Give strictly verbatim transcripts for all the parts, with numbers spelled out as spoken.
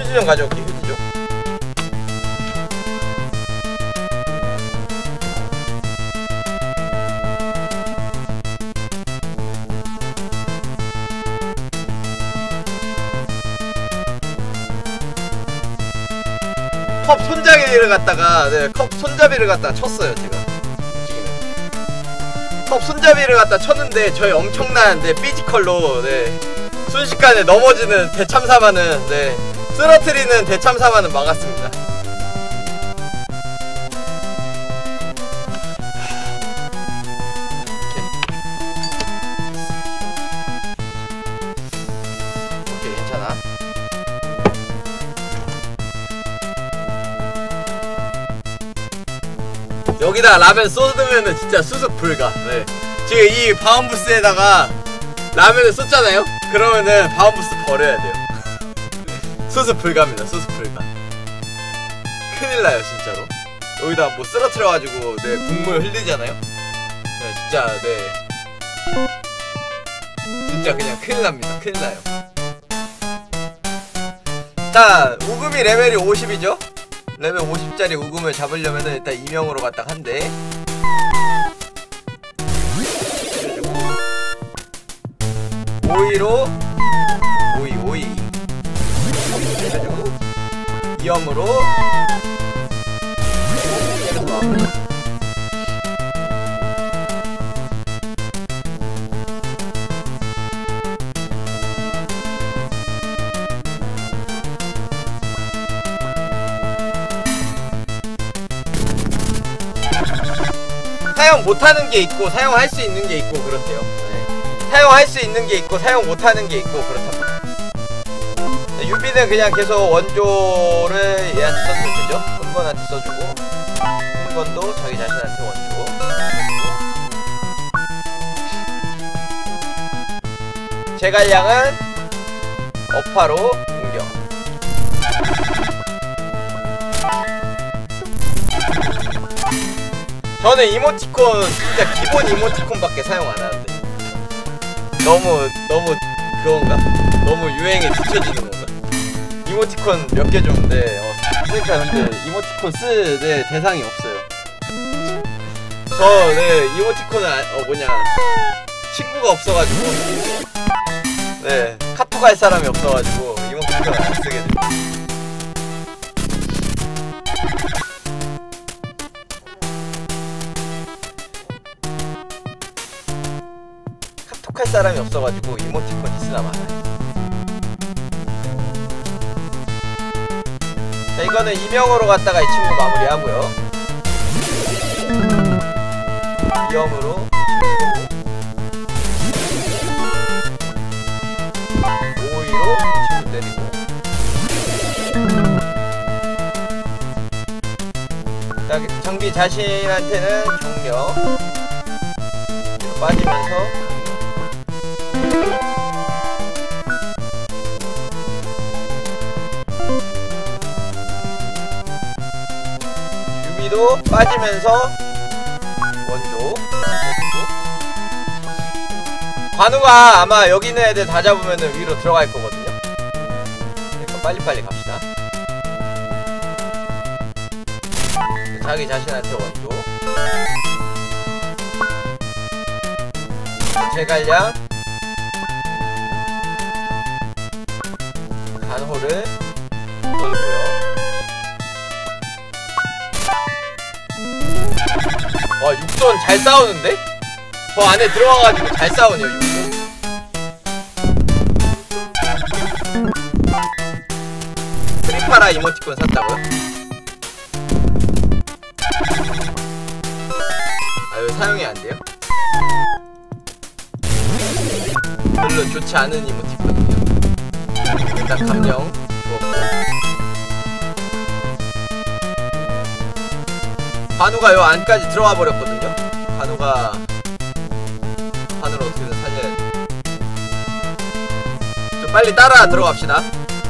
휴지 좀 가져올게. 휴지 좀. 컵 손잡이를 갖다가 네, 컵 손잡이를 갖다가 쳤어요 제가. 움직이면서 컵 손잡이를 갖다 쳤는데 저희 엄청난 네, 피지컬로 네, 순식간에 넘어지는 대참사만은 네, 쓰러트리는 대참사만은 막았습니다. 오케이 괜찮아. 여기다 라면 쏟으면은 진짜 수습 불가. 네. 지금 이 바운부스에다가 라면을 쏟잖아요? 그러면은 바운부스 버려야 돼요. 수습 불가입니다. 수습 불가. 큰일나요 진짜로. 여기다 뭐 쓰러트려가지고 네 국물 흘리잖아요? 네 진짜 네 진짜 그냥 큰일납니다. 큰일나요. 자 우금이 레벨이 오십이죠? 레벨 오십짜리 우금을 잡으려면은 일단 이명으로 갔다가 한대. 오이로 오이 오이 그래가지고 이염으로 사용 못하는 게 있고 사용할 수 있는 게 있고 그렇대요. 네. 사용할 수 있는 게 있고 사용 못하는 게 있고 그렇답니다. 네, 유비는 그냥 계속 원조를 얘한테 써주면 되죠. 흥건한테 써주고 흥건도 자기 자신한테 원조. 제갈량은 어파로 공격. 저는 이모티콘 진짜 기본 이모티콘밖에 사용 안 하는데 너무 너무 그건가? 너무 유행에 뒤처지는 건가? 이모티콘 몇 개 좀 네, 어, 그러니까 근데 이모티콘 쓸 네, 대상이 없어요. 저 네 이모티콘은 아, 어 뭐냐 친구가 없어가지고 네 카톡 할 사람이 없어가지고 이모티콘을 안 쓰게 돼요. 할 사람이 없어가지고 이모티콘 있으나 마나요. 자 이거는 이명으로 갔다가 이 친구 마무리하고요. 이염으로 오이로 이 친구 때리고. 자 장비 자신한테는 중력 빠지면서 유비도 빠지면서 원조. 관우가 아마 여기 있는 애들 다 잡으면은 위로 들어갈 거거든요. 그러니까 빨리빨리 갑시다. 자기 자신한테 원조. 제갈량 간호를 넣고요. 와 육손 잘 싸우는데? 저 안에 들어와가지고 잘 싸우네요 육손. 프리파라 이모티콘 샀다고요? 아 왜 사용이 안 돼요? 별로 좋지 않은 이모티콘이에요. 일단 감정 주었고 관우가 요 안까지 들어와 버렸거든요. 관우가 관우를 어떻게든 살려야 돼. 좀 빨리 따라 들어갑시다.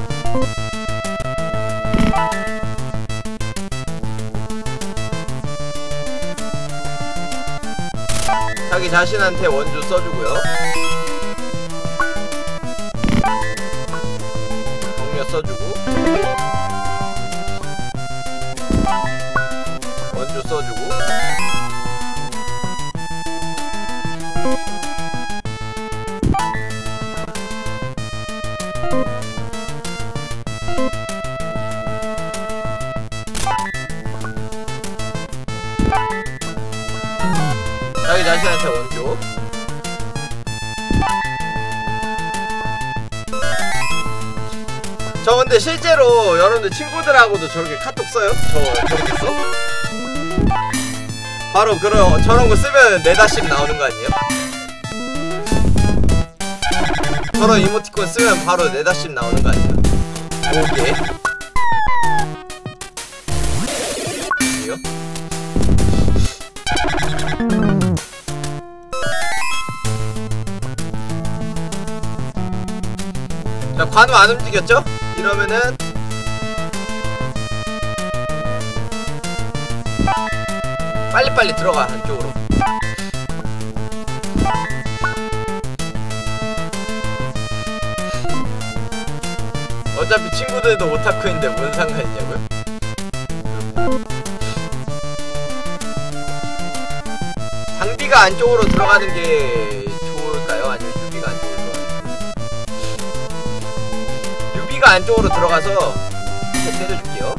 자기 자신한테 원조 써주고요. 써주고 원조 써주고. 자기 자신한테 원조. 저 근데 실제로 여러분들 친구들하고도 저렇게 카톡 써요? 저 저렇게 써? 바로 그런 저런 거 쓰면 네다씩 나오는 거 아니에요? 저런 이모티콘 쓰면 바로 네다씩 나오는 거 아니에요? 오게. 이요? 자, 관우 안 움직였죠? 이러면은 빨리빨리 들어가 한쪽으로. 어차피 친구들도 오타쿠인데 뭔 상관이냐고요? 장비가 안쪽으로 들어가는 게 좋을까요? 아니면 유비가 안쪽으로 들어가는 게? 유비가 안쪽으로 들어가서 이렇게 때려줄게요.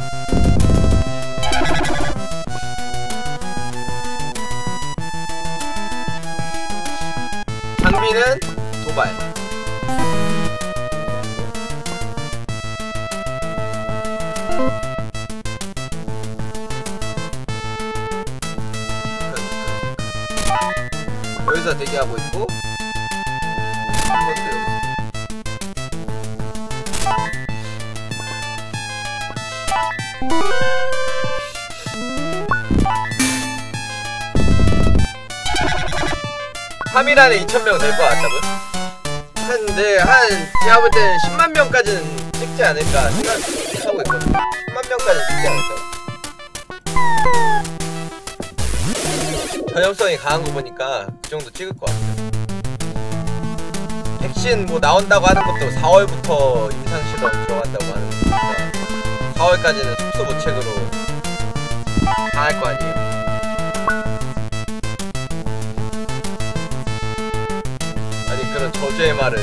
장비는 도발. 여기서 대기하고 있고 한 번 더 여기서. 삼 일 안에 이천 명 될 것 같다고요? 한, 네, 한, 제가 볼 때는 십만 명까지는 찍지 않을까 생각하고 있거든요. 십만 명까지는 찍지 않을까. 전염성이 강한 거 보니까 그 정도 찍을 것 같아요. 백신 뭐 나온다고 하는 것도 사월부터 임상실험 들어간다고 하는 거니까 사월까지는 속수무책으로 당할 거 아니에요. 아니 그런 저주의 말을.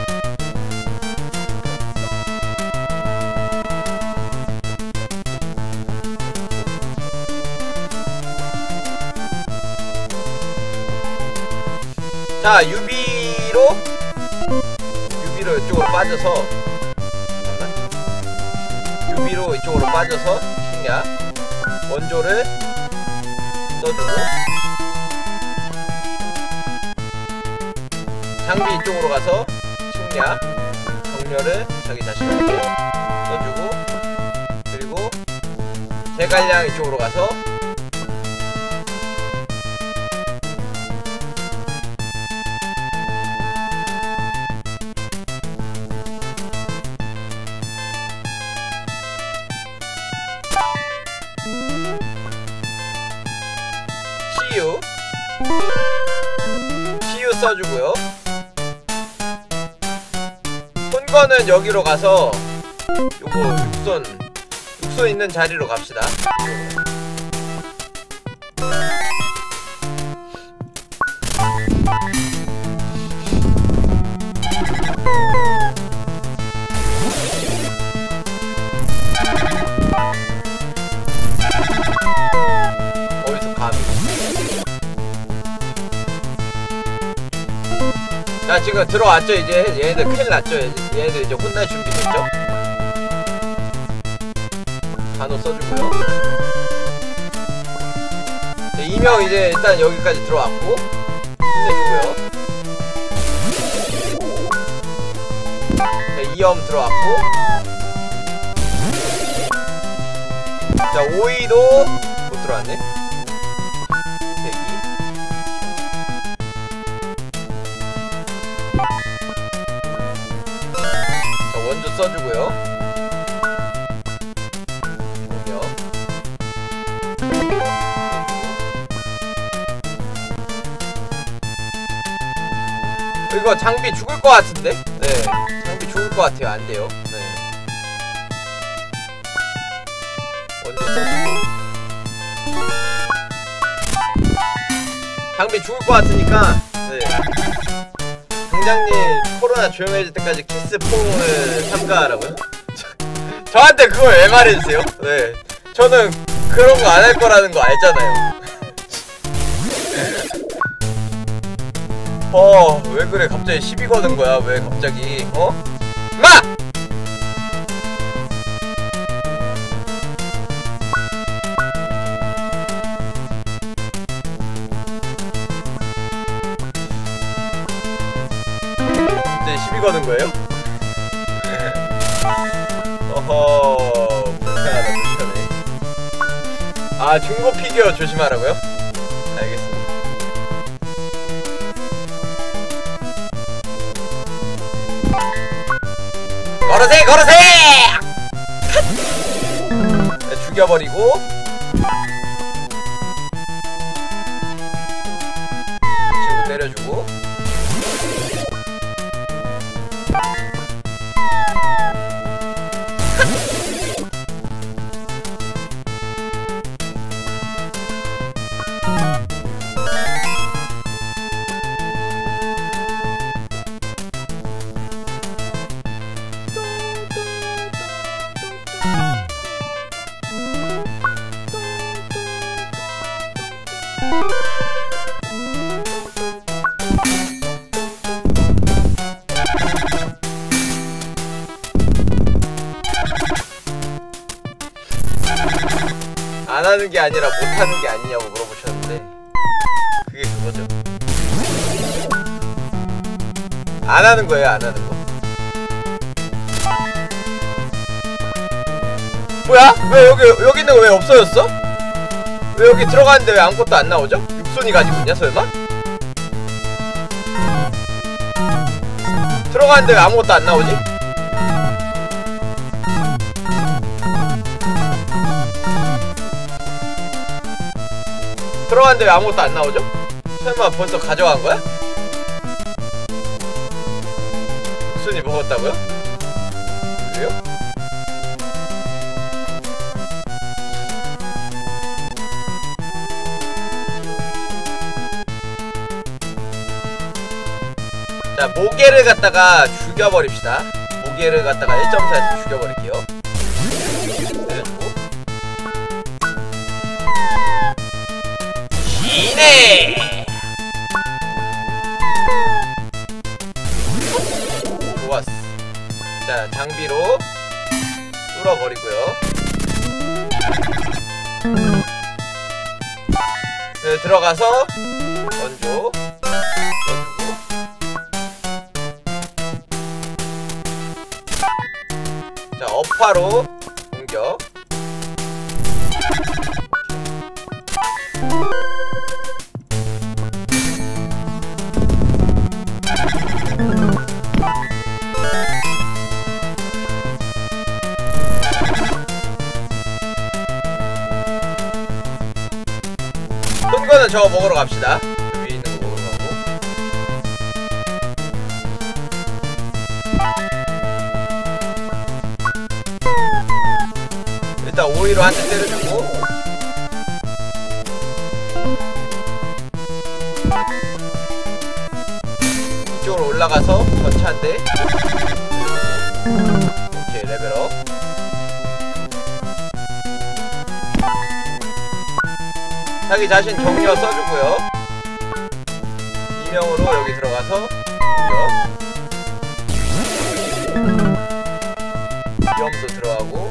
자, 유비로 유비로 이쪽으로 빠져서 잠깐만. 유비로 이쪽으로 빠져서 충야 원조를 써주고 장비 이쪽으로 가서 충야 정렬을 자기 자신한테 써주고 그리고 제갈량 이쪽으로 가서 시유 시유 써주고요. 손거는 여기로 가서 요거 육손 육손 있는 자리로 갑시다. 어디서 감히. 자, 지금 들어왔죠. 이제 얘네들 큰일 났죠. 얘네들 이제 혼날 준비 됐죠. 간호 써주고요. 네, 이명 이제 일단 여기까지 들어왔고 힘내주고요. 자, 이염 들어왔고 자, 오이도 못 들어왔네. 대기. 자, 원조 써주고요. 이거 장비 죽을 것 같은데? 네, 장비 죽을 것 같아요. 안 돼요. 네. 원조 써주고 장비 죽을 것 같으니까 네. 당장님 코로나 조용해질 때까지 키스퐁을 참가하라고요? 저한테 그걸 왜 말해주세요? 네, 저는 그런 거 안 할 거라는 거 알잖아요. 어, 왜 그래? 갑자기 시비 거는 거야? 왜 갑자기? 어? 마! 갑자기 시비 거는 거예요? 어허, 불편하다, 불편해. 아, 중고 피규어 조심하라고요? 알겠습니다. 걸으세! 걸으세! 네, 죽여버리고 친구 때려주고 안 하는 게 아니라 못 하는 게 아니냐고 물어보셨는데 그게 그거죠. 안 하는 거예요, 안 하는 거. 뭐야? 왜 여기 여기 있는 거 왜 없어졌어? 왜 여기 들어가는데 왜 아무것도 안 나오죠? 육손이 가지고 있냐 설마? 들어가는데 왜 아무것도 안 나오지? 들어갔는데 왜 아무것도 안 나오죠? 설마 벌써 가져간 거야? 육순이 먹었다고요? 그래요? 자, 모게를 갖다가 죽여버립시다. 모게를 갖다가 일 점 사에서 죽여버릴게요. 내려주고 기네! 좋았어. 자, 장비로 뚫어버리고요. 네, 들어가서 원조 자, 업화로 공격. 큰 거는 저거 먹으러 갑시다. 위에 있는 거 먹으러 가고. 일단 오이로 한 대 때려주고 이쪽으로 올라가서 전차 한 대. 오케이, 레벨업. 자기 자신 정려 써주고요. 이명으로 여기 들어가서 공격. 위험도 들어가고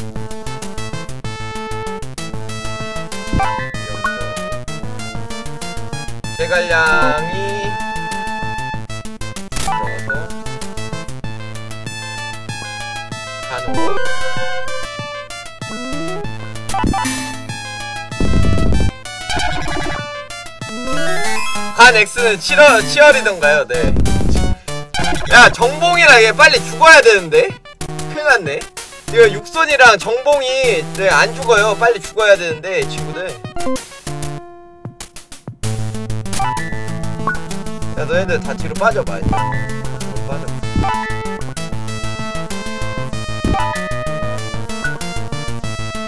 제갈량이 들어가서 간호. 간 X는 치어, 치어리던가요? 네. 야, 정봉이랑 얘 빨리 죽어야 되는데? 큰일났네. 이거 육손이랑 정봉이 네, 안 죽어요. 빨리 죽어야 되는데, 친구들. 야, 너희들 다 뒤로 빠져봐. 뒤로 빠져.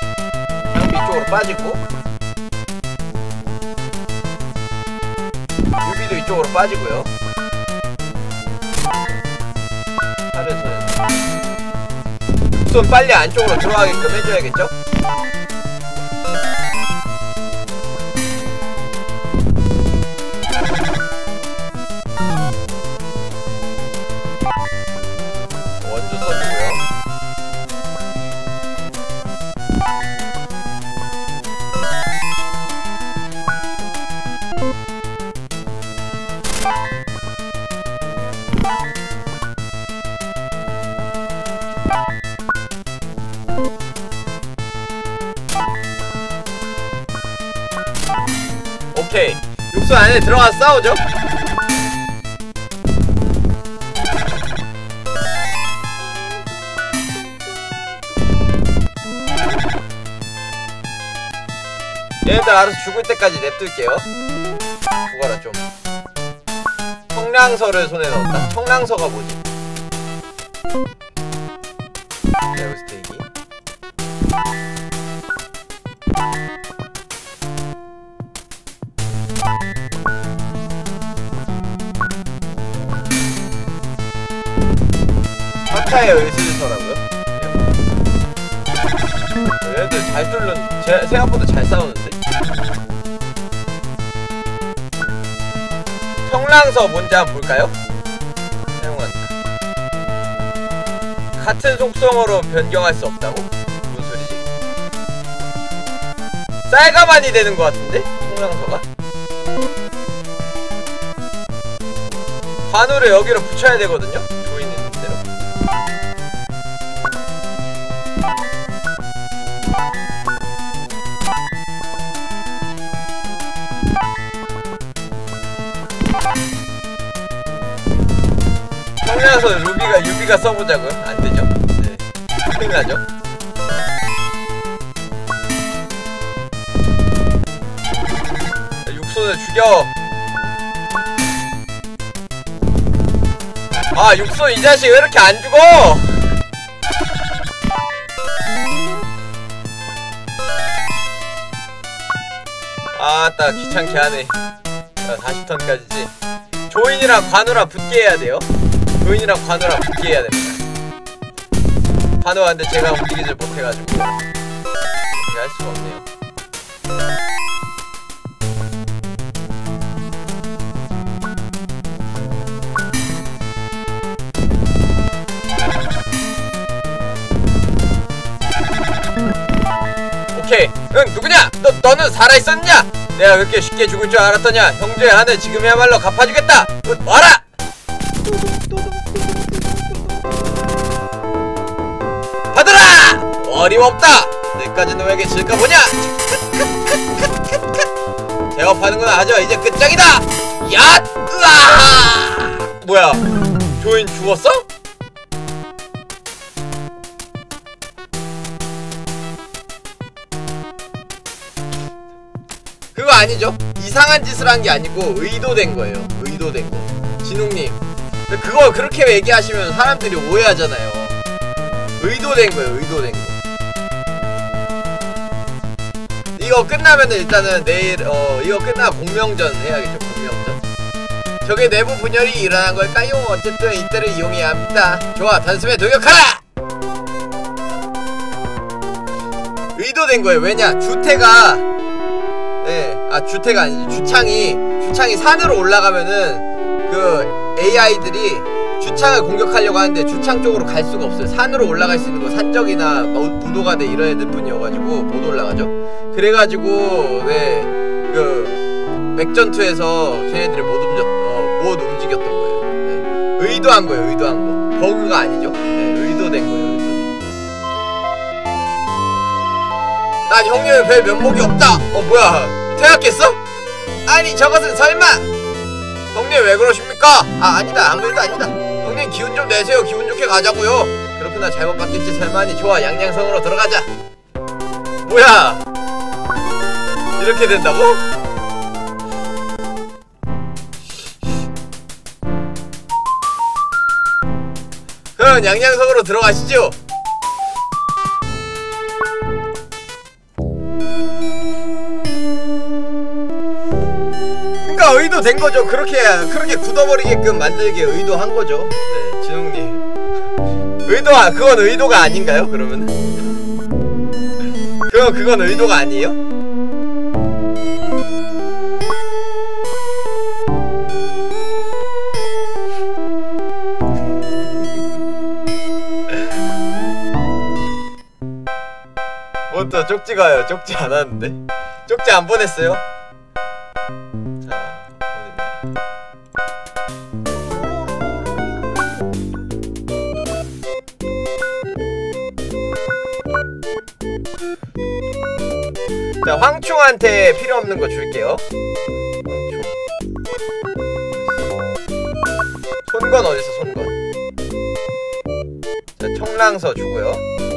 장비 쪽으로 빠지고 안쪽으로 빠지고요. 팔을 손 손 빨리 안쪽으로 들어가게끔 해줘야겠죠? 원주 써주고요. 오케이, 육수 안에 들어가서 싸우죠? 얘네들 알아서 죽을 때까지 냅둘게요. 죽어라 좀. 청량서를 손에 넣었다? 청량서가 뭐지? 레오 스테이키. 파타의 의술서라고요? 얘네들 잘 뚫는, 제, 생각보다 잘 싸우는데? 청량서 뭔지 한번 볼까요? 사용하니까 같은 속성으로 변경할 수 없다고? 무슨 소리지? 쌀가만이 되는 것 같은데? 청량서가? 관우를 여기로 붙여야 되거든요? 조이는 대로. 청량서 루비가 유비가 써보자고요? 안되죠? 네, 큰일나죠? 육손을 죽여! 아, 육손 이 자식 왜 이렇게 안 죽어! 아따 귀찮게 하네. 자, 사십 턴까지지. 조인이랑 관우랑 붙게 해야 돼요. 조인이랑 관우랑 붙게 해야 됩니다. 관우가 근데 제가 움직이질 못해가지고 어떻게 할 수가 없네요. 오케이. 응, 누구냐? 너, 너는 살아있었냐? 내가 그렇게 쉽게 죽을 줄 알았더냐? 형제의 한을 지금이야말로 갚아주겠다! 응, 와라! 받으라! 어림없다! 내까지 너에게 질까 보냐? 제업하는구나. 하지마, 이제 끝장이다! 야! 으아! 뭐야? 조인 죽었어? 그거 아니죠? 이상한 짓을 한 게 아니고 의도된 거예요. 의도된 거. 진웅님, 근데 그걸 그렇게 얘기하시면 사람들이 오해하잖아요. 의도된 거예요. 의도된 거. 이거 끝나면은 일단은 내일 어 이거 끝나고 공명전 해야겠죠. 공명전. 적의 내부 분열이 일어난 걸까요? 어쨌든 이때를 이용해야 합니다. 좋아, 단숨에 돌격하라! 의도된 거예요. 왜냐? 주태가 네, 아 주태가 아니지. 주창이 주창이 산으로 올라가면은 그 에이아이들이 주창을 공격하려고 하는데 주창 쪽으로 갈 수가 없어요. 산으로 올라갈 수 있는 거 산적이나 무도가대 이런 애들 뿐이어가지고 못 올라가죠. 그래가지고 네, 그 맥전투에서 걔네들이 못 움직 어, 못 움직였던 거예요. 네. 의도한 거예요. 의도한 거. 버그가 아니죠. 네, 의도된 거예요. 의도된 거. 난 형님의 별 면목이 없다. 어 뭐야? 퇴학했어? 아니 저것은 설마. 형님 왜 그러십니까? 아 아니다, 아무 일도 아니다. 형님 기운 좀 내세요. 기분 좋게 가자고요. 그렇구나, 잘못 봤겠지 설마니. 좋아, 양양성으로 들어가자. 뭐야, 이렇게 된다고? 그럼 양양성으로 들어가시죠. 그러니까 의도된 거죠. 그렇게 그렇게 굳어버리게끔 만들게 의도한 거죠. 네, 진홍님. 의도 그건 의도가 아닌가요? 그러면? 그럼 그건 의도가 아니에요? 뭐또 쪽지 가요? 쪽지 안 왔는데? 쪽지 안 보냈어요? 자, 어딨냐? 자, 황충한테 필요 없는 거 줄게요. 황충. 손건 어딨어, 손건. 자, 청랑서 주고요.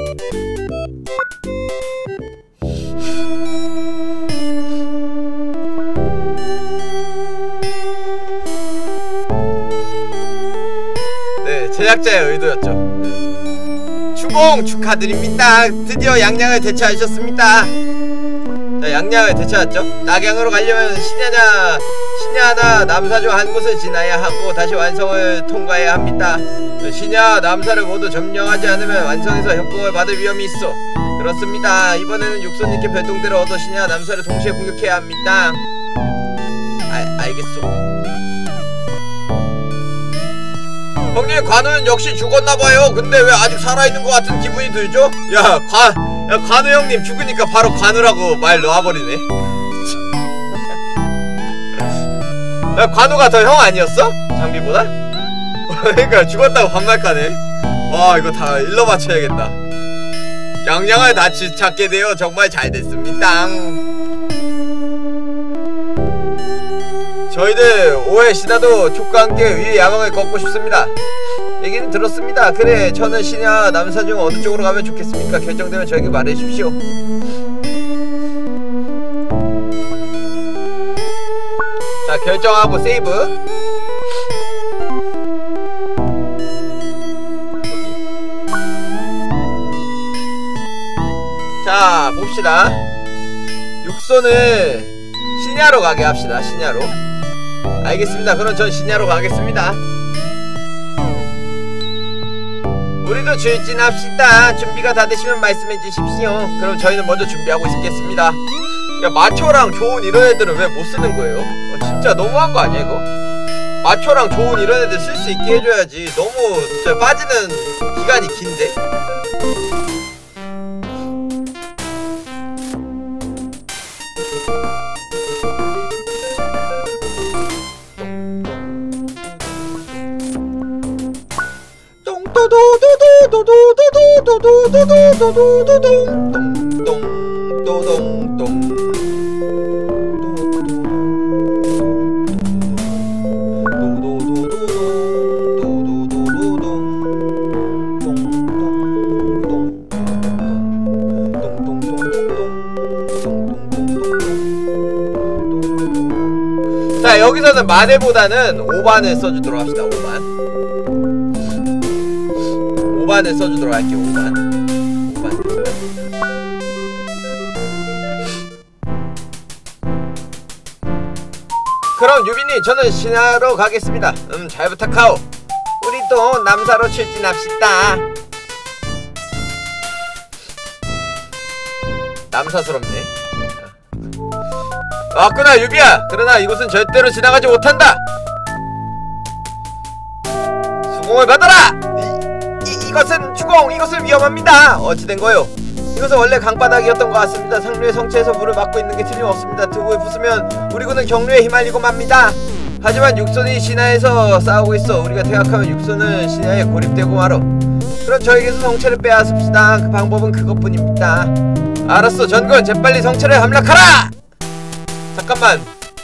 네, 제작자의 의도였죠. 네. 추공 축하드립니다. 드디어 양양을 대체하셨습니다. 자, 양양을 대체했죠. 낙양으로 가려면 신야나 신야나 남사 중 한 곳을 지나야 하고 다시 완성을 통과해야 합니다. 신야 남사를 모두 점령하지 않으면 완성해서 협공을 받을 위험이 있어. 그렇습니다. 이번에는 육손님께 별동대를 얻어 신야 남사를 동시에 공격해야 합니다. 아, 알겠소. 형님, 관우는 역시 죽었나봐요. 근데 왜 아직 살아있는 것 같은 기분이 들죠? 야, 관, 야, 관우 형님 죽으니까 바로 관우라고 말 놓아버리네. 야, 관우가 더 형 아니었어? 장비보다? 그러니까 죽었다고 반말까네. 와, 이거 다 일러 바쳐야겠다. 양양을 다시 찾게 되어 정말 잘 됐습니다. 저희들 오해 신하도 촉과 함께 위의 야망을 걷고 싶습니다. 얘기는 들었습니다. 그래, 저는 신야 남사 중 어느 쪽으로 가면 좋겠습니까? 결정되면 저에게 말해주십시오. 자, 결정하고 세이브. 자, 봅시다. 육손을 신야로 가게 합시다. 신야로. 알겠습니다. 그럼 전 신야로 가겠습니다. 우리도 출진합시다. 준비가 다 되시면 말씀해 주십시오. 그럼 저희는 먼저 준비하고 있겠습니다. 야, 마초랑 조은 이런 애들은 왜 못 쓰는 거예요? 어, 진짜 너무한 거 아니야 이거? 마초랑 조은 이런 애들 쓸 수 있게 해줘야지. 너무 진짜 빠지는 기간이 긴데? 자, 여기서는 만회보다는 오반을 써주도록 합시다. 오반 오반을 써주도록 할게요. 오반 오반 써요. 그럼 유빈님, 저는 신하로 가겠습니다. 음, 잘 부탁하오. 우리 또 남사로 출진합시다. 남사스럽네. 왔구나 유비야. 그러나 이곳은 절대로 지나가지 못한다. 수공을 받아라. 이, 이, 이것은 주공. 이것은 위험합니다. 어찌된 거요? 이것은 원래 강바닥이었던 것 같습니다. 상류의 성체에서 물을 막고 있는 게 틀림없습니다. 두부에 부수면 우리 군은 경류에 휘말리고 맙니다. 하지만 육손이 신하에서 싸우고 있어. 우리가 퇴각하면 육손은 신하에 고립되고 말어. 그럼 저에게서 성체를 빼앗읍시다. 그 방법은 그것뿐입니다. 알았어. 전군, 재빨리 성체를 함락하라. 잠깐만.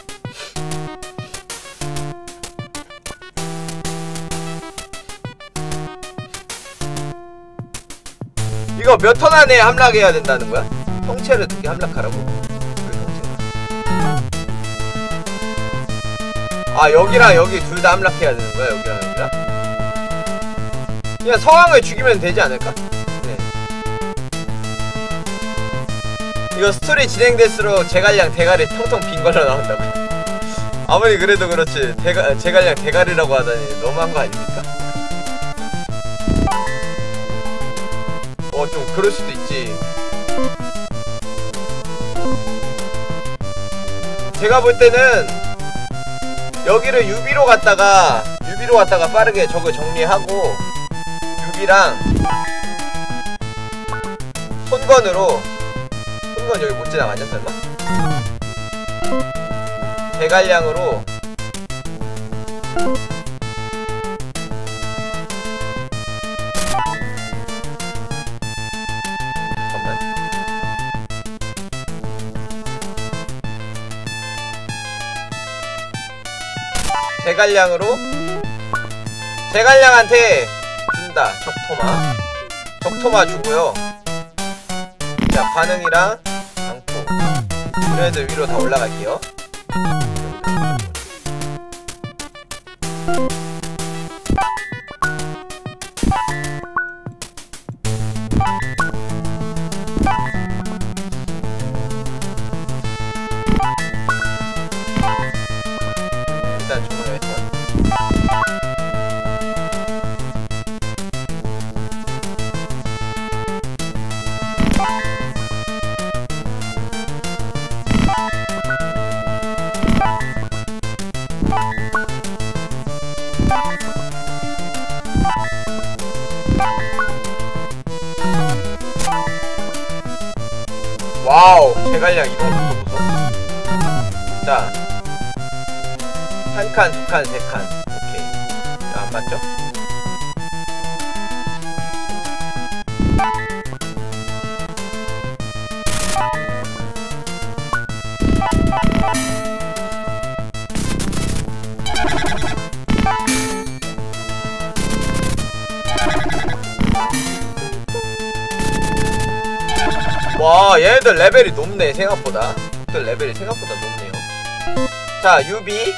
이거 몇 턴 안에 함락해야 된다는 거야? 성체를 두 개 함락하라고? 아, 여기랑 여기 둘 다 함락해야 되는 거야? 여기랑 여기랑? 그냥 서왕을 죽이면 되지 않을까? 네. 이거 스토리 진행될수록 제갈량 대가리 텅텅 빈 걸로 나온다고. 아무리 그래도 그렇지 대가, 제갈량 대가리라고 하다니 너무한 거 아닙니까? 어 좀 그럴 수도 있지. 제가 볼 때는 여기를 유비로 갔다가 유비로 갔다가 빠르게 저거 정리하고 유비랑 손건으로 손건 여기 못 지나가냐 설마? 대갈량으로 잠깐만. 제갈량으로 제갈량한테 준다. 적토마 적토마 주고요. 자 관응이랑 강포 얘네들 위로 다 올라갈게요. 일단 종료했던 와우 제갈량 이동 속도 보소. 자 한 칸, 두 칸, 세 칸. 오케이. 자, 안 맞죠? 와 얘네들 레벨이 높네 생각보다. 적들 레벨이 생각보다 높네요. 자 유비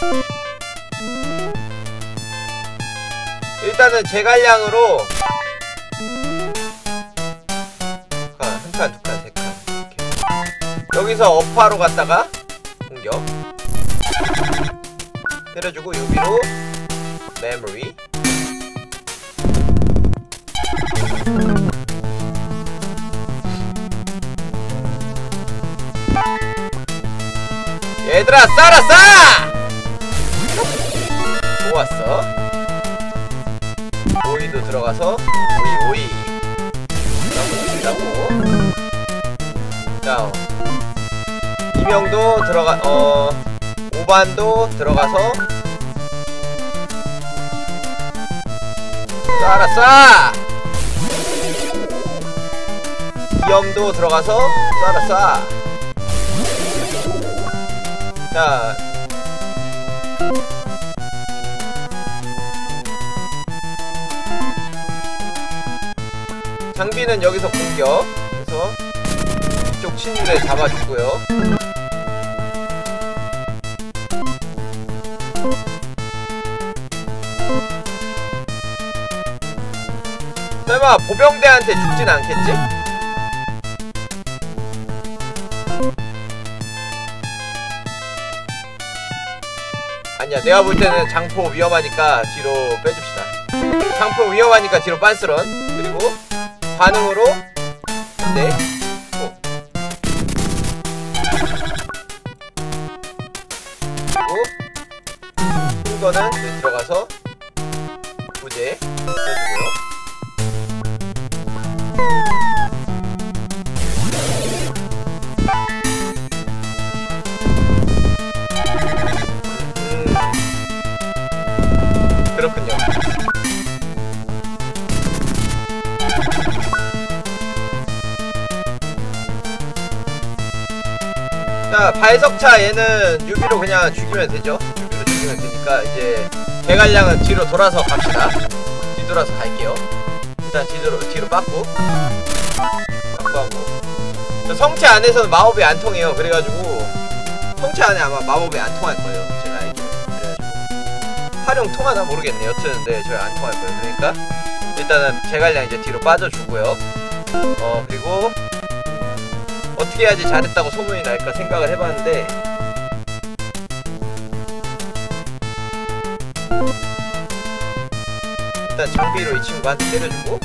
일단은 제갈량으로 한 칸, 두 칸, 세 칸 이렇게. 여기서 업화로 갔다가 공격 때려주고 유비로 메모리 얘들아 쏴라 쏴! 좋았어. 오이도 들어가서 오이 오이 나고 자 이명도 들어가 어 오반도 들어가서 쏴라 쏴! 이염도 들어가서 쏴라 쏴! 자 장비는 여기서 공격 그래서 이쪽 친구를 잡아주고요. 설마 보병대한테 죽진 않겠지? 아니야 내가 볼 때는 장포 위험하니까 뒤로 빼줍시다. 장포 위험하니까 뒤로 빤스런 그리고 반응으로 네 어. 그리고 이거는 들어가서 부재 써주고요. 그렇군요. 자 발석차 얘는 유비로 그냥 죽이면 되죠. 유비로 죽이면 되니까 이제 대갈량은 뒤로 돌아서 갑시다. 뒤돌아서 갈게요. 일단 뒤로 뒤로 빠꾸 빠꾸 하고 저 성체 안에서는 마법이 안 통해요. 그래가지고 성체 안에 아마 마법이 안 통할 거예요. 제가 알기로. 그래가지고 활용 통하나 모르겠네. 여튼 네 저희 안 통할 거예요. 그러니까 일단은 제갈량 이제 뒤로 빠져주고요. 어 그리고 어떻게 해야지 잘했다고 소문이 날까 생각을 해봤는데 일단 장비로 이 친구한테 때려주고.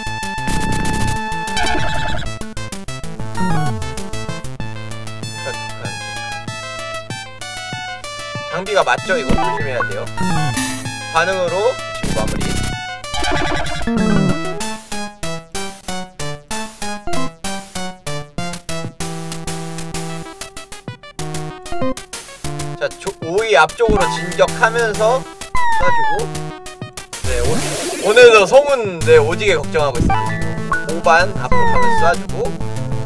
장비가 맞죠? 이거 조심해야 돼요. 반응으로 친구 마무리. 자, 오이 앞쪽으로 진격하면서 쏴주고. 네, 오, 오늘도 성운 네, 오지게 걱정하고 있습니다. 지금 오 반 앞으로 가면서 쏴주고.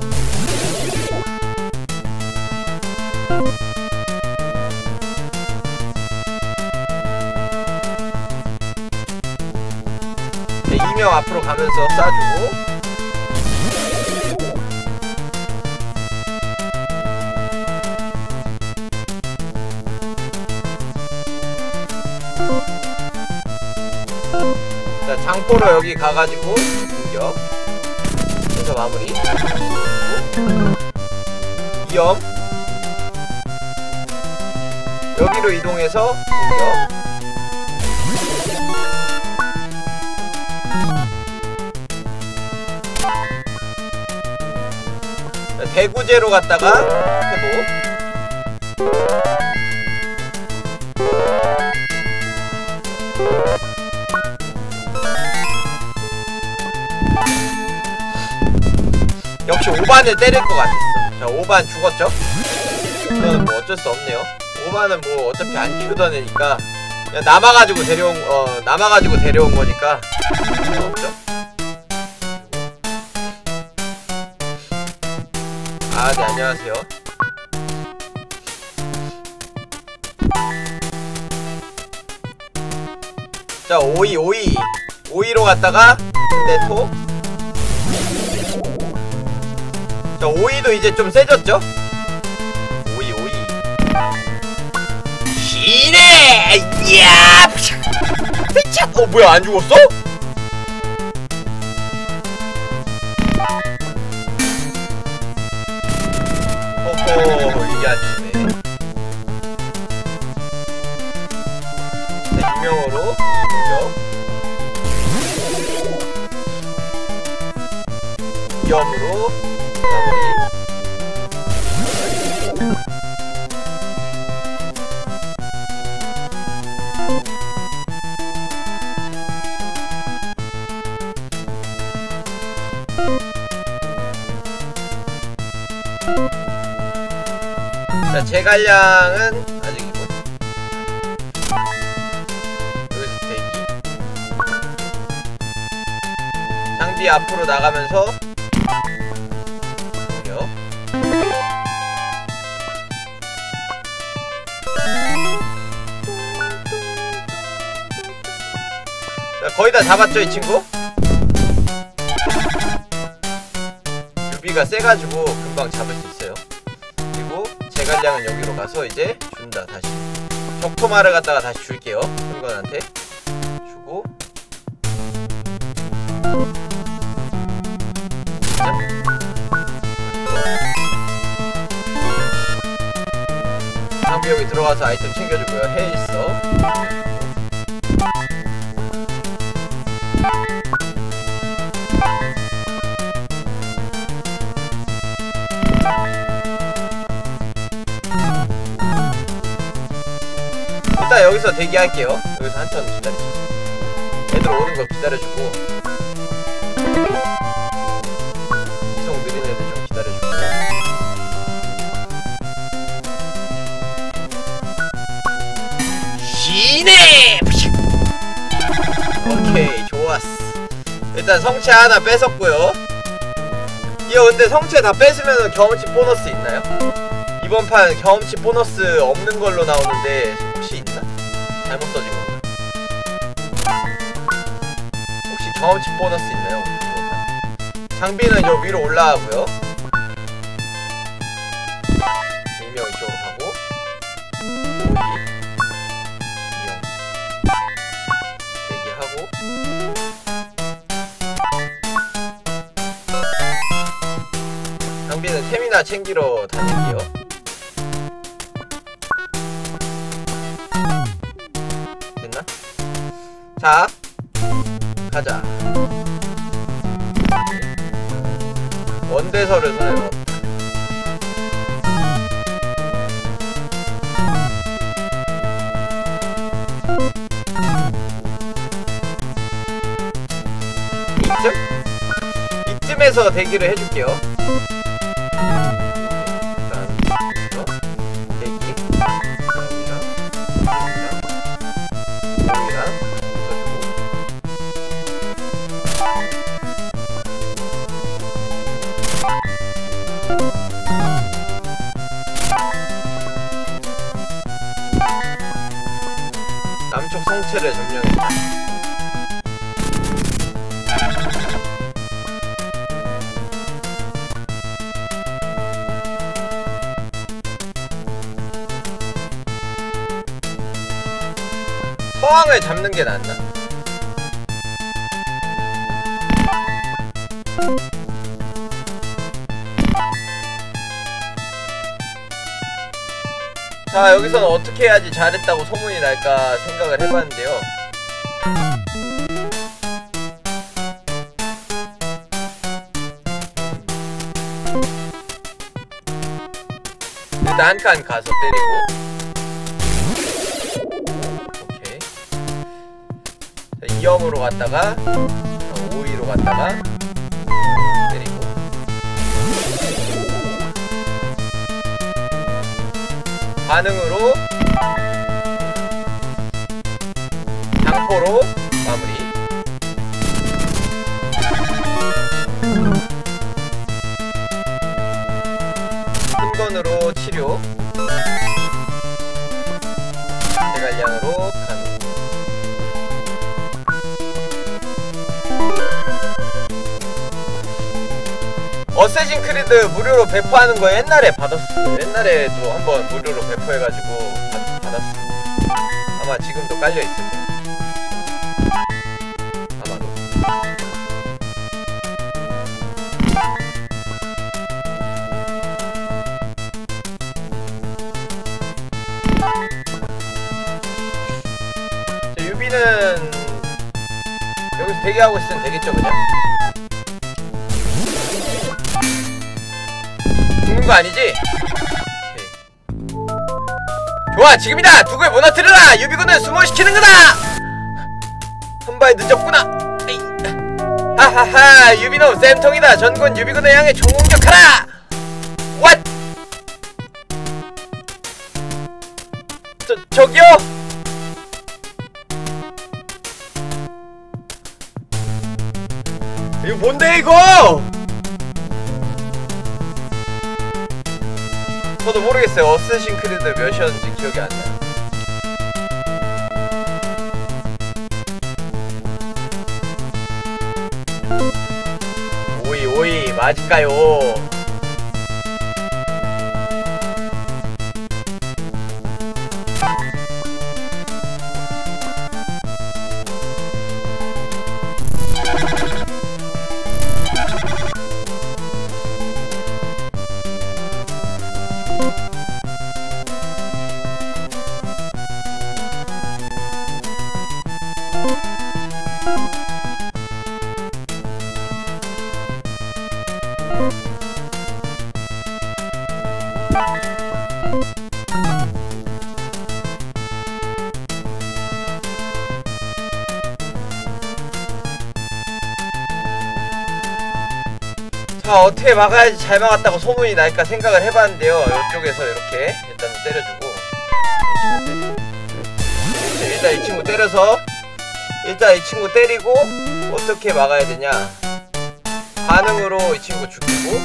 네, 이 명 앞으로 가면서 쏴주고. 자, 장포로 여기 가가지고 공격 해서 마무리. 위험. 여기로 이동해서 공격. 자, 대구제로 갔다가 회복. 역시 오 반을 때릴 것 같았어. 자, 오 반 죽었죠? 이거는 뭐 어쩔 수 없네요. 오 반은 뭐 어차피 안 키우던 애니까 그냥 남아가지고 데려온, 어, 남아가지고 데려온 거니까 없죠? 아, 네, 안녕하세요. 자, 오이, 오이. 오이로 갔다가 네토. 자, 오이도 이제 좀 세졌죠? 오이, 오이. 시네! 야! 어, 뭐야, 안 죽었어? 어허, 이게 안 죽네. 자, 유명으로 공격. 위험으로 마무리. 자, 제갈량은 아직이고. 여기서 대기. 장비 앞으로 나가면서 공격. 자, 거의 다 잡았죠, 이 친구? 유비가 세가지고 금방 잡을 수 있어요. 그리고 제갈량은 여기로 가서 이제 준다. 다시 적토마를 갖다가 다시 줄게요. hun건한테 주고. 자. 장비 여기 들어가서 아이템 챙겨주고요. 헬서. 일단 여기서 대기할게요. 여기서 한턴 기다리죠. 애들 오는 거 기다려주고. 이송 느린 애들 좀 기다려주고. 시네! 오케이, 좋았어. 일단 성체 하나 뺏었고요. 이거 근데 성체 다 뺏으면 경험치 보너스 있나요? 이번 판 경험치 보너스 없는 걸로 나오는데 혹시 있나? 잘못 써진 건가? 혹시 경험치 보너스 있나요? 장비는 요 위로 올라가고요. 이명 이쪽으로 가고. 오이 이영 대기하고. 장비는 템이나 챙기러 다닐게요. 됐나? 자, 가자. 원대설을 손에 넣었다. 이쯤? 이쯤에서 대기를 해줄게요. 남쪽 성체를 점령했다. 서왕을 잡는 게 낫나? 자, 여기서는 어떻게 해야지 잘했다고 소문이 날까 생각을 해봤는데요. 일단 한 칸 가서 때리고. 오케이. 자, 이 엄으로 갔다가 오 위로 갔다가 때리고. 반응으로 장포로 마무리. 흰건으로 치료. 대갈량으로 가는. 어쌔신 크리드 무료로 배포하는 거 옛날에 받았어요. 옛날에도 한번 무료로 배포해가지고 받, 받았어요. 아마 지금도 깔려있을 거예요. 아마도. 자, 유비는 여기서 대기하고 있으면 되겠죠, 그냥? 죽는 거 아니지? 오케이. 좋아, 지금이다! 누구를 무너뜨려라! 유비군을 수모시키는 거다! 한발 늦었구나! 에이. 하하하! 유비놈 쌤통이다! 전군 유비군을 향해 총공격하라! 왓! 저, 저기요? 이거 뭔데 이거! 저도 모르겠어요. 어쌔신 크리드 몇이었는지 기억이 안 나요. 오이 오이 맞을까요? 자, 어떻게 막아야지 잘 막았다고 소문이 날까 생각을 해봤는데요. 이쪽에서 이렇게 일단 때려주고. 일단 이 친구 때려서 일단 이 친구 때리고 어떻게 막아야 되냐. 반응으로 이 친구 죽이고,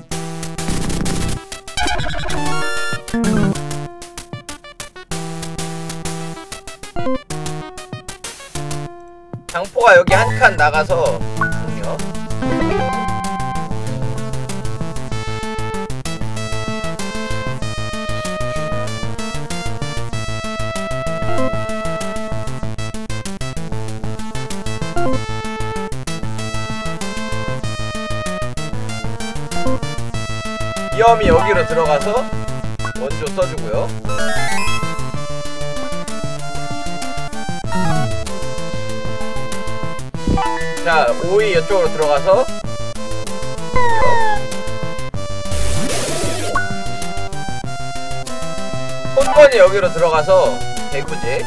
장포가 여기 한 칸 나가서 공격. 위험이 여기로 들어가서 원조 써주고요. 자, 오이 이쪽으로 들어가서 손건이 여기로 들어가서 대구제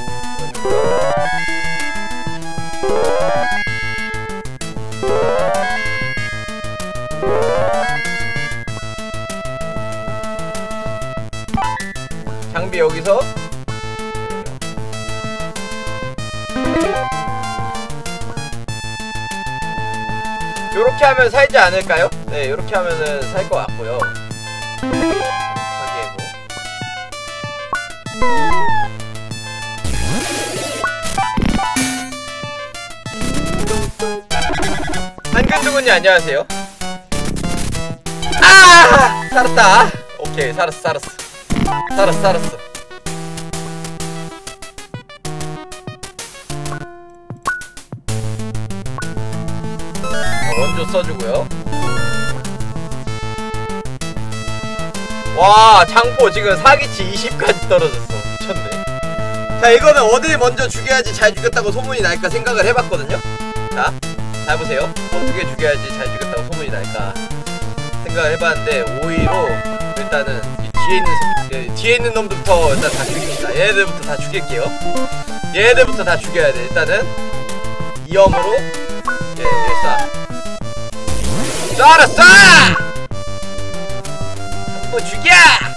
장비 여기서 요렇게 하면 살지 않을까요? 네, 요렇게 하면은 살 것 같고요. 사기에고 한근두근이 안녕하세요. 아! 살았다. 오케이, 살았어, 살았어. 살았어, 살았어. 원조 써주고요. 와, 장포 지금 사기치 이십까지 떨어졌어. 미쳤네. 자, 이거는 어딜 먼저 죽여야지 잘 죽였다고 소문이 날까 생각을 해봤거든요. 자, 잘 보세요. 어떻게 죽여야지 잘 죽였다고 소문이 날까 생각을 해봤는데, 오히려 일단은 이 뒤에 있는 예, 뒤에 있는 놈들부터 일단 다 죽입니다. 얘네들부터 다 죽일게요. 얘네들부터 다 죽여야 돼. 일단은 이염으로 예, 예, 쏴. 쏴라 쏴! 한번 죽여!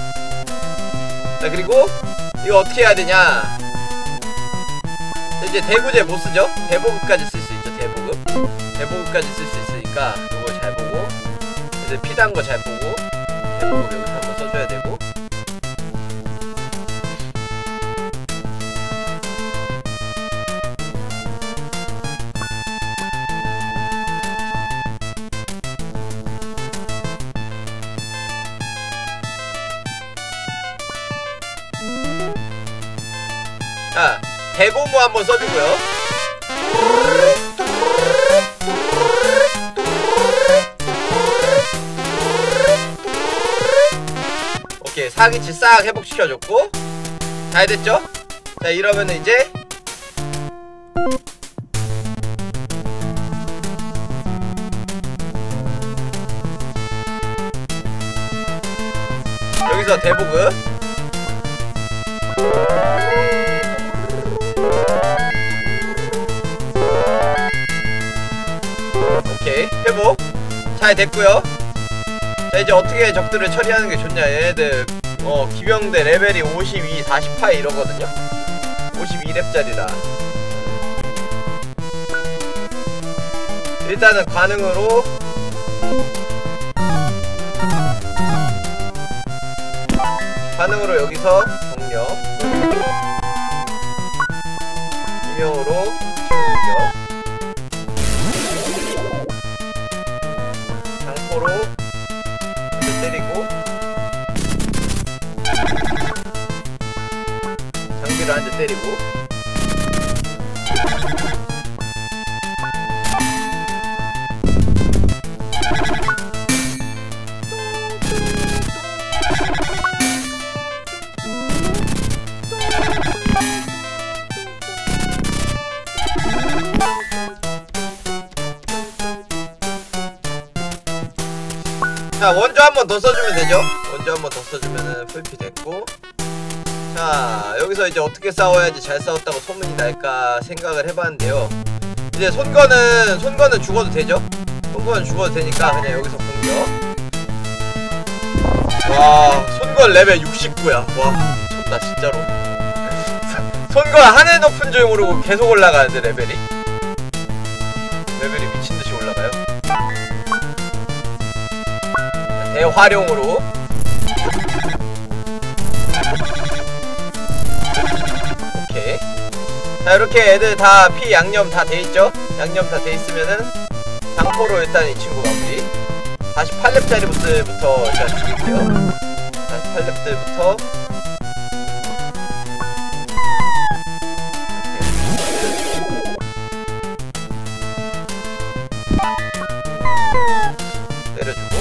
자, 그리고 이거 어떻게 해야 되냐? 이제 대구제 못 쓰죠? 대보급까지 쓸 수 있죠. 대보급 대보급까지 쓸 수 있으니까 이거 잘 보고, 이제 피단 거 잘 보고, 대보급 여기서 한번 써줘야 되고. 자, 대고무 한번 써주고요. 오케이, 사기치 싹 회복시켜줬고 잘 됐죠? 자, 이러면은 이제 여기서 대보급 오케이, 회복 잘 됐고요. 자, 이제 어떻게 적들을 처리하는 게 좋냐. 얘네들 어 기병대 레벨이 오십이, 사십팔 이러거든요. 오십이 렙짜리라 일단은 관응으로 관응으로 여기서 정력, 이명으로 공격, 장포로 때리고, 장비로 한 대 때리고, 자, 원조 한 번 더 써주면 되죠? 원조 한 번 더 써주면은 풀피 됐고. 자, 여기서 이제 어떻게 싸워야지 잘 싸웠다고 소문이 날까 생각을 해봤는데요. 이제 손건은 손건은 죽어도 되죠? 손건은 죽어도 되니까 그냥 여기서 공격. 와, 손건 레벨 육십구야 와, 미쳤다 진짜로. 손건 하늘 높은 줄 모르고 계속 올라가는데 레벨이 레벨이 미친듯이 올라가요. 대활용으로 오케이. 자, 이렇게 애들 다 피 양념 다 돼있죠? 양념 다 돼있으면은 장포로 일단 이 친구 마무리. 사십팔 렙짜리 보스부터 일단 죽일게요. 사십팔 렙들부터 때려주고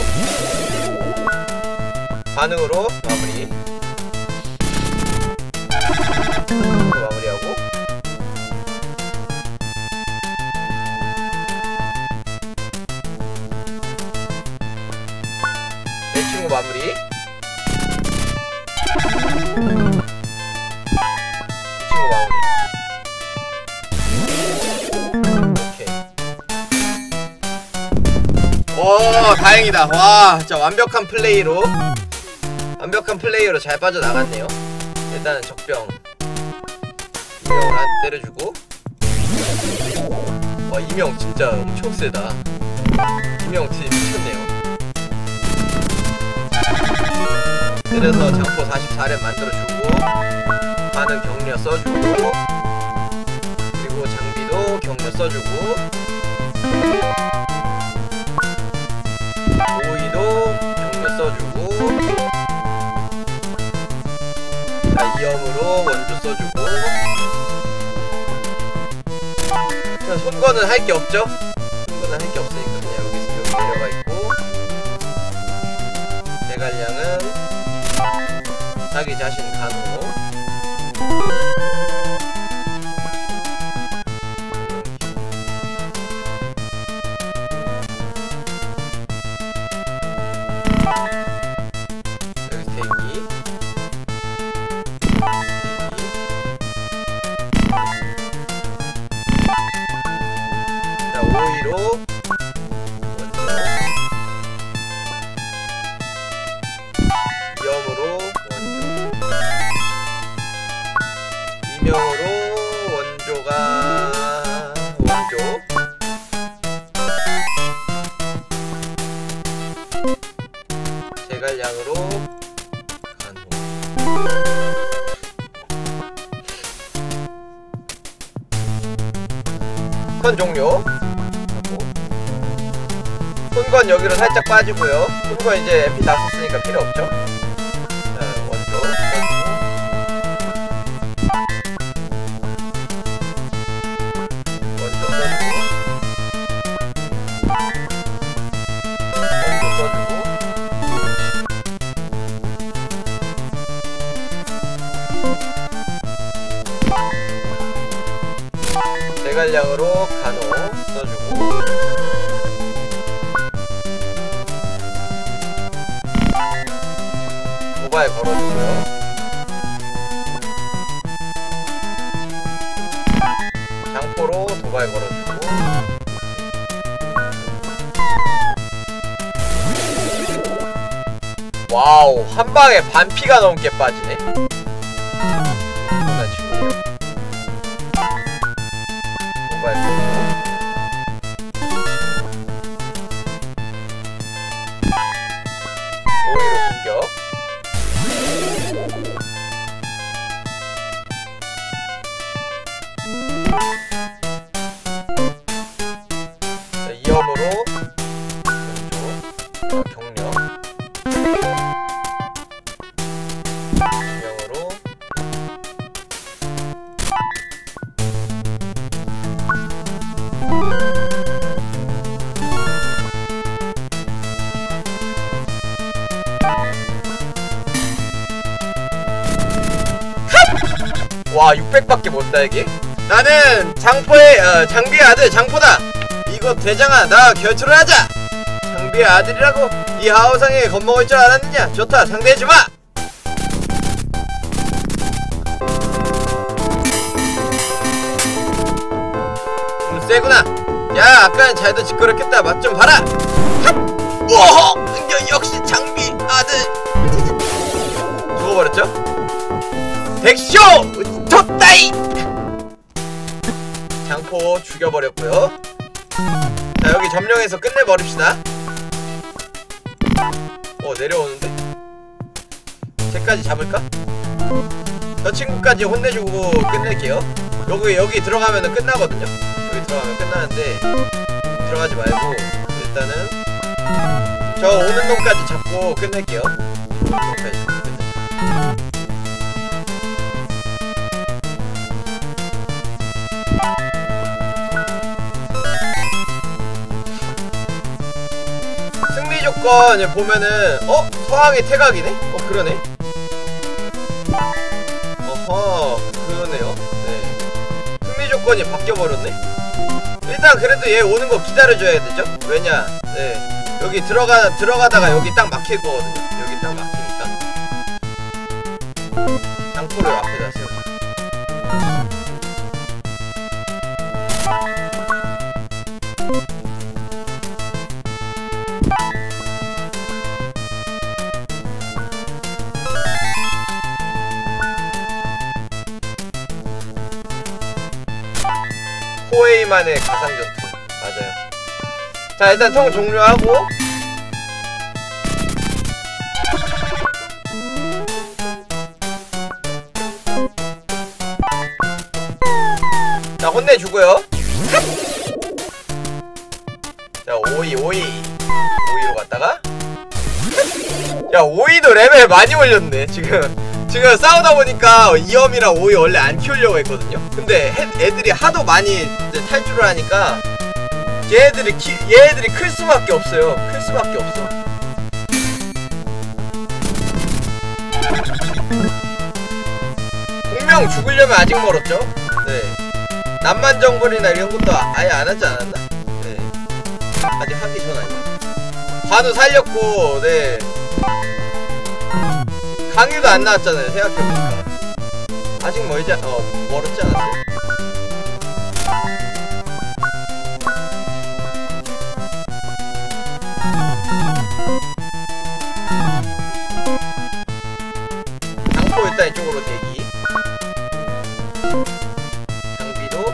반응으로 마무리. 마무리하고 친구 마무리. 친구 마무리. 오케이. 오 다행이다. 와 진짜 완벽한 플레이로 완벽한 플레이로 잘 빠져나갔네요. 일단은 적병 이명을 한 때려주고. 와 이명 진짜 엄청 세다. 이명 진짜 미쳤네요. 그래서 장포 사십사 렙 만들어주고 반응 격려 써주고 그리고 장비도 격려 써주고 오이도 격려 써주고 자 이염으로 원조 써주고. 자 손거는 할 게 없죠? 손거는 할 게 없으니까 그냥 여기서 여기 내려가 있고 대관량은 자기 자신 간호. 여기 대기. 자 오이로 먼저 이염으로 이명으로 원조가 원조. 제갈량으로 간호. 턴 종료. 손건 여기로 살짝 빠지고요. 손건 이제 엠피 다 썼으니까 필요 없죠. 자 원조 대관량으로 간호 써주고 도발 걸어주고요. 장포로 도발 걸어주고 와우 한방에 반피가 넘게 빠지네. 엄청난 친구예요. 도발 걸고 오히려 공격. 자, 이염으로 왼쪽 격려 이명으로 와 육백밖에 못다 이게. 나는 장포의 어, 장비의 아들 장포다. 이곳 대장아 나 결투를 하자. 장비의 아들이라고 이 하우상에 겁먹을 줄 알았느냐. 좋다 상대해주마. 음, 세구나. 야 아까는 잘도 시끄럽겠다. 맛 좀 봐라. 오호 역시 장비 아들. 죽어버렸죠? 백쇼! tos다이! 장포 죽여버렸고요. 자 여기 점령해서 끝내버립시다. 어 내려오는데? 쟤까지 잡을까? 저 친구까지 혼내주고 끝낼게요. 여기 여기 들어가면은 끝나거든요. 여기 들어가면 끝나는데 들어가지 말고 일단은 저 오는 놈까지 잡고 끝낼게요. 오는 놈까지 잡고 끝낼게요. 승리 조건 보면은 어? 서항의 태각이네? 어 그러네. 어허 그러네요. 네 승리 조건이 바뀌어버렸네. 일단 그래도 얘 오는 거 기다려줘야 되죠? 왜냐 네 여기 들어가, 들어가다가 여기 딱 막힐 거거든요. 여기 딱 막히니까 장포를 앞에다 세우자. 코에이만의 가상전투 맞아요. 자 일단 통 종료하고 자 혼내주고요. 자 오이 오이 오이로 갔다가 야 오이도 레벨 많이 올렸네. 지금 지금 싸우다 보니까 이엄이랑 오이 원래 안 키우려고 했거든요. 근데 해, 애들이 하도 많이 이제 탈출을 하니까 얘네들이 키, 얘네들이 클 수밖에 없어요. 클 수밖에 없어. 공명 죽으려면 아직 멀었죠. 네. 남만정벌이나 이런 것도 아예 안 하지 않았나? 네. 아직 하기 전 아니야. 관우 살렸고, 네. 강유도 안 나왔잖아요. 생각해보니까. 아직 멀지, 않, 어, 멀었지 않았어요? 장포 일단 이쪽으로 대기. 장비도.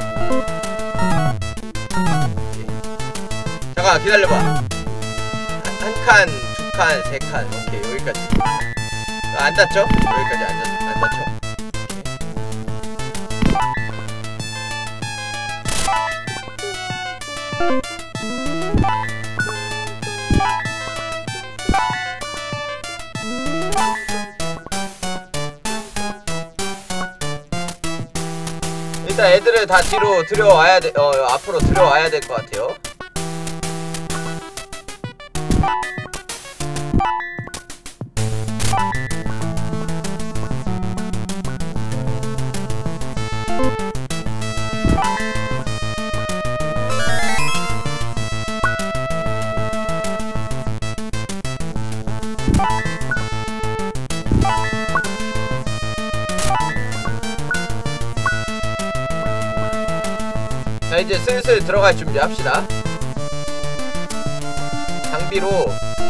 잠깐 기다려봐. 한 칸, 두 칸, 세 칸. 오케이 여기까지. 안 닿죠? 여기까지 안, 닿, 안 닿죠? 일단 애들을 다 뒤로 들여와야 돼, 어, 앞으로 들여와야 될 것 같아요. 자 이제 슬슬 들어갈 준비 합시다. 장비로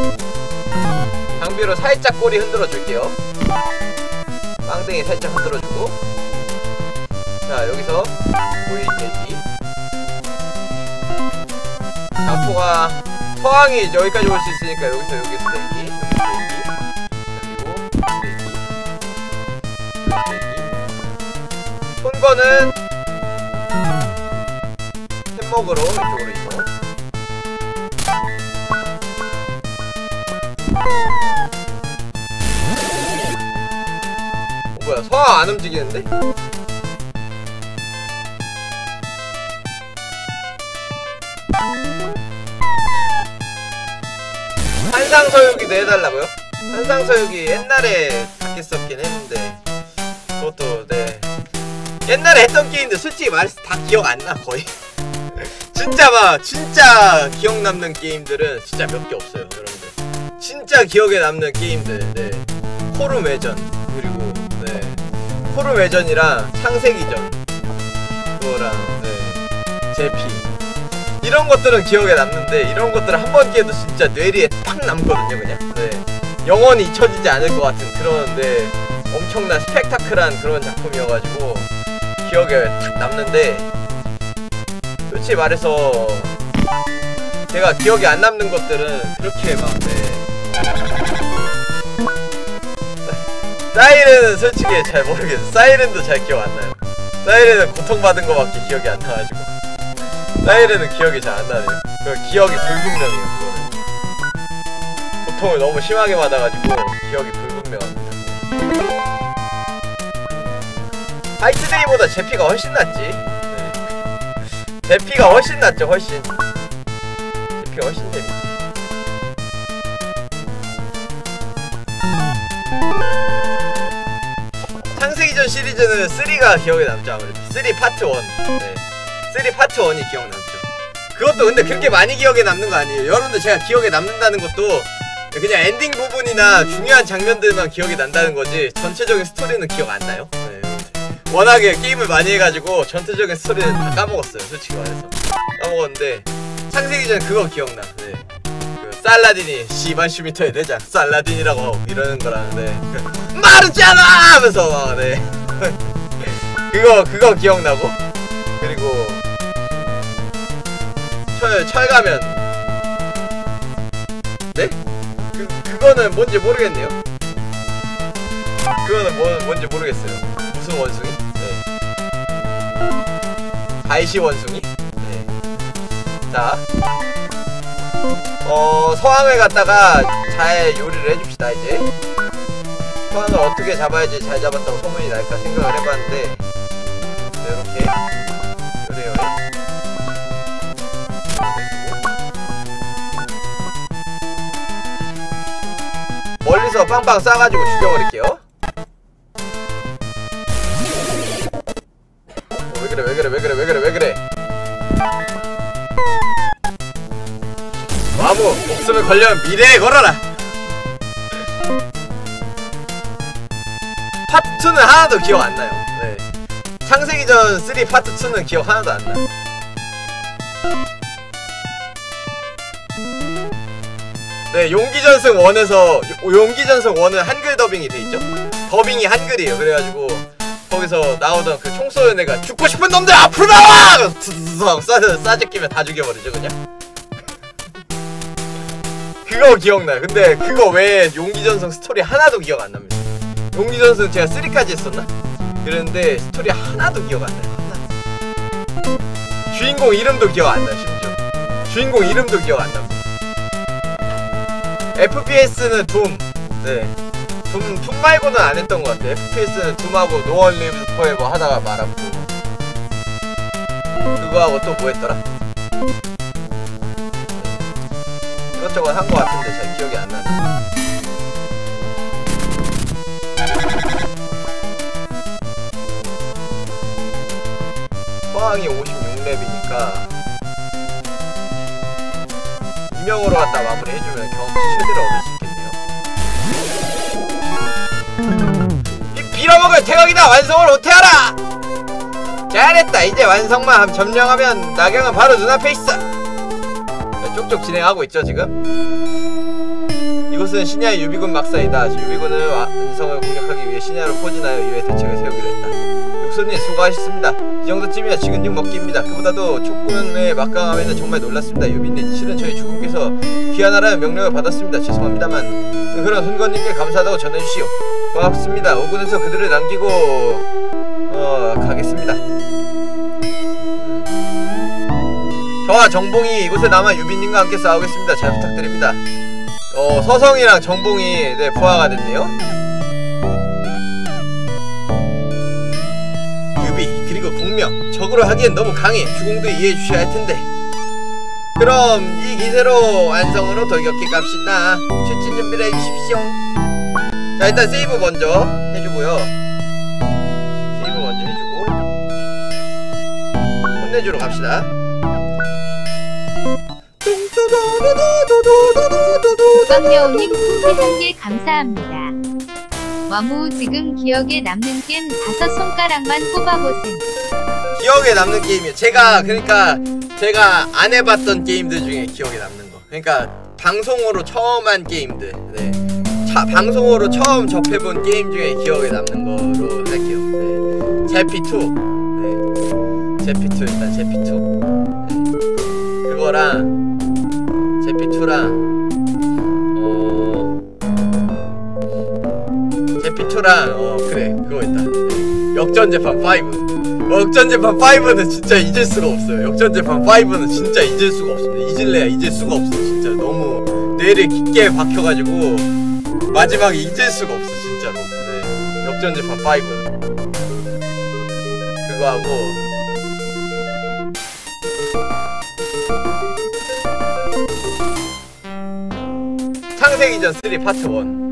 장비로 살짝 꼬리 흔들어 줄게요. 빵댕이 살짝 흔들어 주고. 자 여기서 꼬리 대기. 장포가 서항이 여기까지 올 수 있으니까 여기서 여기서 대기. 여기서 대기. 그리고 대기. 대기. 손거는 먹으러 이쪽으로 이동. 어, 뭐야 서아 안 움직이는데? 한상서유기도 해달라고요? 한상서유기 옛날에 바뀌었긴 했는데 그것도 네 옛날에 했던 게임들 솔직히 말해서 다 기억 안 나 거의. 진짜 막 진짜 기억 남는 게임들은 진짜 몇 개 없어요 여러분들. 진짜 기억에 남는 게임들 네 포름 외전 그리고 네 포름 외전이랑 창세기전 그거랑 네 제피 이런 것들은 기억에 남는데 이런 것들은 한 번 깨도 진짜 뇌리에 딱 남거든요 그냥. 네 영원히 잊혀지지 않을 것 같은 그런 네 엄청난 스펙타클한 그런 작품이어가지고 기억에 딱 남는데 솔직히 말해서 제가 기억이 안 남는 것들은 그렇게 막 네. 사이렌은 솔직히 잘 모르겠어. 사이렌도 잘 기억 안 나요. 사이렌은 고통받은 거밖에 기억이 안 나가지고 사이렌은 기억이 잘 안 나네요. 그 기억이 불분명해요. 그거는 고통을 너무 심하게 받아가지고 기억이 불분명합니다. 하이트데이보다 제피가 훨씬 낫지. 제피가 훨씬 낫죠. 훨씬 제피가 훨씬 재밌지. 창세기전 시리즈는 쓰리가 기억에 남죠. 아무래도 쓰리 파트 원. 네. 쓰리 파트 원이 기억 남죠. 그것도 근데 그렇게 많이 기억에 남는 거 아니에요. 여러분들 제가 기억에 남는다는 것도 그냥 엔딩 부분이나 중요한 장면들만 기억이 난다는 거지 전체적인 스토리는 기억 안 나요. 네. 워낙에 게임을 많이 해가지고 전체적인 스토리는 다 까먹었어요. 솔직히 말해서 까먹었는데 창세기 전 그거 기억나. 네. 그 살라딘이 씨발 슈미터의 대장 살라딘이라고 이러는 거라는데 마르잖아 하면서 막 네. 그거 그거 기억나고 그리고 철 철가면 네? 그 그거는 뭔지 모르겠네요. 그거는 뭐 뭔지 모르겠어요. 무슨 원숭이? 네. 다이시 원숭이? 네. 자, 어 서왕을 갖다가 잘 요리를 해줍시다 이제. 서왕을 어떻게 잡아야지 잘 잡았다고 소문이 날까 생각을 해봤는데 네, 이렇게 요래요래. 멀리서 빵빵 쏴가지고 죽여버릴게요. 어, 왜 그래 왜 그래 왜 그래 왜 그래 왜 그래. 와무 목숨을 걸려면 미래에 걸어라. 파트 투는 하나도 기억 안 나요. 네. 창세기전 삼 파트 투는 기억 하나도 안 나. 네, 용기전승 일에서 용기전승 일은 한글 더빙이 돼있죠? 더빙이 한글이에요. 그래가지고 거기서 나오던 그 총 쏘는 애가 죽고 싶은 놈들 앞으로 나와! 그래서 두두두 하고 쏴, 쏴제끼면 다 죽여버리죠 그냥? 그거 기억나요. 근데 그거 외에 용기전승 스토리 하나도 기억 안 납니다. 용기전승 제가 삼까지 했었나? 그랬는데 스토리 하나도 기억 안 나요. 하나. 주인공 이름도 기억 안 나요. 심지어 주인공 이름도 기억 안 나고. 에프피에스는 둠. 네. 둠, 둠 말고는 안 했던 것 같아. 에프피에스는 둠하고 No One Lives Forever 하다가 말았고. 그거하고 또 뭐 했더라? 이것저것 한 것 같은데 잘 기억이 안 나네. 서왕이 오십육 렙이니까 이명으로 갖다 마무리 해주면 경험치 최대로 얻을 수 있겠네요. 이 빌어먹을 태각이다! 완성을 못해하라! 잘했다! 이제 완성만 점령하면 나경은 바로 눈앞에 있어! 쪽쪽 진행하고 있죠 지금? 이곳은 신야의 유비군 막사이다. 유비군은 완성을 공격하기 위해 신야로 포진하여 이후에 대책을 세우기로 했다. 육손님 수고하셨습니다. 이 정도쯤이야 지근육 먹기입니다. 그보다도 촉군의 막강함에는 정말 놀랐습니다. 유비님, 실은 저희 주군께서 귀환하라는 명령을 받았습니다. 죄송합니다만 그런 훈건님께 감사하다고 전해주시오. 고맙습니다. 오군에서 그들을 남기고 어... 가겠습니다. 음. 저와 정봉이 이곳에 남아 유비님과 함께 싸우겠습니다. 잘 부탁드립니다. 어... 서성이랑 정봉이 네 부하가 됐네요. 그리고 공명, 적으로 하기엔 너무 강해. 주공도 이해해 주셔야 할 텐데. 그럼 이 기세로 완성으로 돌격해 갑시다. 출진 준비를 해주십시오. 자, 일단 세이브 먼저 해주고요. 세이브 먼저 해주고 혼내주러 갑시다. 국방여우님 한 개 감사합니다. 와무 지금 기억에 남는 게임 다섯 손가락만 꼽아보셈. 기억에 남는 게임이요. 제가 그러니까 제가 안 해봤던 게임들 중에 기억에 남는 거. 그러니까 방송으로 처음 한 게임들. 네. 차, 방송으로 처음 접해본 게임 중에 기억에 남는 거로 할게요. 네. 제피 투. 네. 제피 투 일단 제피 투. 네. 그거랑 제피 투랑 제피투랑 어 그래 그거 있다. 네. 역전재판 파이브. 역전재판 파이브는 진짜 잊을 수가 없어요. 역전재판 파이브는 진짜 잊을 수가 없습니다. 잊을래야 잊을 수가 없어. 진짜 너무 뇌를 깊게 박혀가지고 마지막에 잊을 수가 없어 진짜로. 네. 역전재판 파이브 그거 하고 창세기전 삼 파트 일.